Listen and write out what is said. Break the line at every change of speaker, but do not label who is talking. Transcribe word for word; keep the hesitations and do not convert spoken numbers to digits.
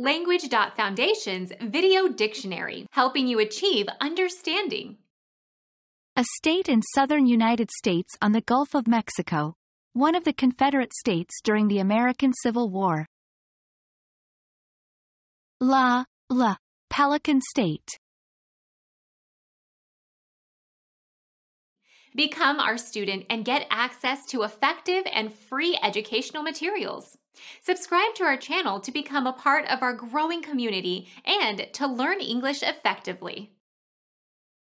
Language.Foundation's Video Dictionary, helping you achieve understanding.
A state in southern United States on the Gulf of Mexico, one of the Confederate states during the American Civil War. La, la, Pelican State.
Become our student and get access to effective and free educational materials. Subscribe to our channel to become a part of our growing community and to learn English effectively.